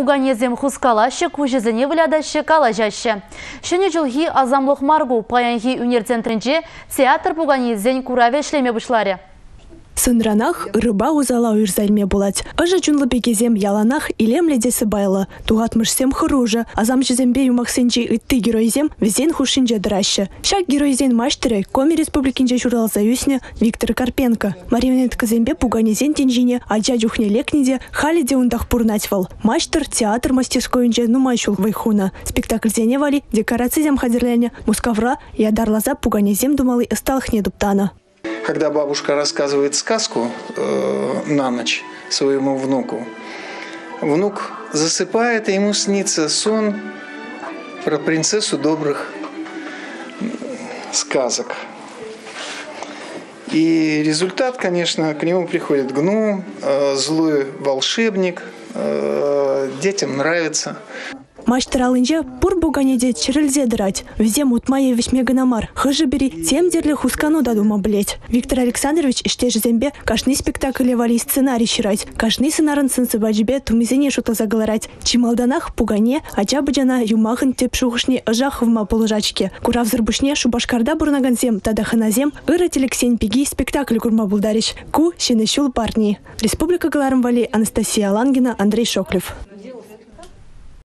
пуганезем хускалашы, кужезіне влядашы калажашы. Шыны жылғы азамлық маргу паянғы унерцентрінже театр пуганезен кураве шлеме бұшлары. Сынранах рыба узала уйрзальме булать. Ажа чунлы бекезем яланах илем ледесі байлы. Туғатмышсем хыружы. Азамчызембе юмақсенчи ытты геройзем везен хушинже дырашы. Шак геройзен маштыры Коми республикинже журналза юсне Виктор Карпенко. Марионеткызембе пуганезен тенжине аджа жухне лекниде халиде ундах пурнатьвал. Маштыр театр мастерскойнже нумайшул вайхуна. Спектакльзене вали декорациязем хадерлене мускавра и адарлаза пуганезем думалы осталхне дуптана. Когда бабушка рассказывает сказку на ночь своему внуку, внук засыпает, и ему снится сон про принцессу добрых сказок. И результат, конечно, к нему приходит гном, злой волшебник, детям нравится. Маштыр алынже пур буганеде чирылзе дырать. Везем утмае весьмеганамар. Хыжы бери тем дерлі хускану дадума блеть. Виктор Александрович иштеж зембе каждый спектакль вали сценарий ширать. Каждый сценарын сынсы баджбе тумизене шута загаларать. Чималданах пугане, ача баджана юмахын тепшухшне жахвма положачке. Курав зырбушне шубашкарда бурнаганзем, тадаханазем, ыры телексень пиги спектакль курма булдарищ. Ку щенещул парни. Республика Галарым вали Анастасия Лангина, Андрей Шоклев.